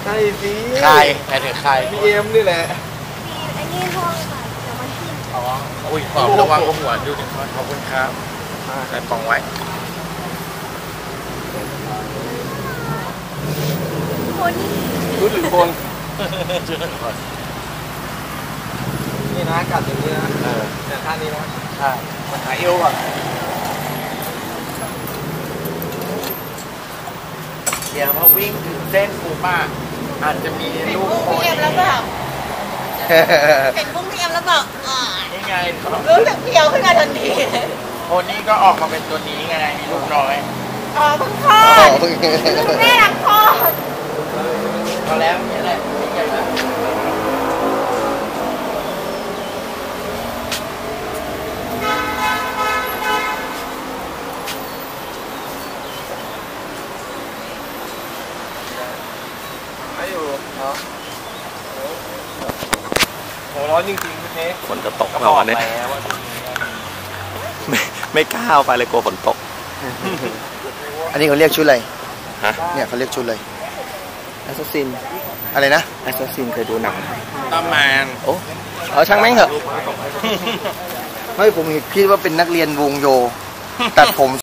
ใช่สิใครใครถึงใครพี่เอ็มนี่แหละไอ้นี่ห้องค่ะเดี๋ยวมันขึ้นอ๋ออุ้ยขอบระวังหัวดูดิขอบคุณครับใส่ปองไว้คนชุดหรือคนนี่นะกัดอย่างนี้นะแต่ท่านี้นะใช่มันหายเอวอ่ะเดี๋ยวพอวิ่งถึงเส้นปูม่าอาจจะมีลูกโคนแล้วเปล่าเห็นพุ่งพี่เอ็มแล้วเปล่านี่ไงรู้สึกเพียวขึ้นมาทันทีโคนนี้ก็ออกมาเป็นตัวนี้ไงมีลูกน้อยเพิ่งคลอดแม่หลังคลอดพอแล้วนี่แหละไม่ใหญ่แล้วอยู่เนาะโหร้อนจริงๆพี่เค้กฝนจะตกแล้ววันนี้ไม่กล้าเอาไปเลยกลัวฝนตกอันนี้เขาเรียกชุดอะไรฮะเนี่ยเขาเรียกชุดอะไรแอสซัสซินอะไรนะแอสซัสซินเคยดูหนังตามแมนโอ้เอาช่างแม่งเถอะเฮ้ยผมคิดว่าเป็นนักเรียนวงโยตัดผม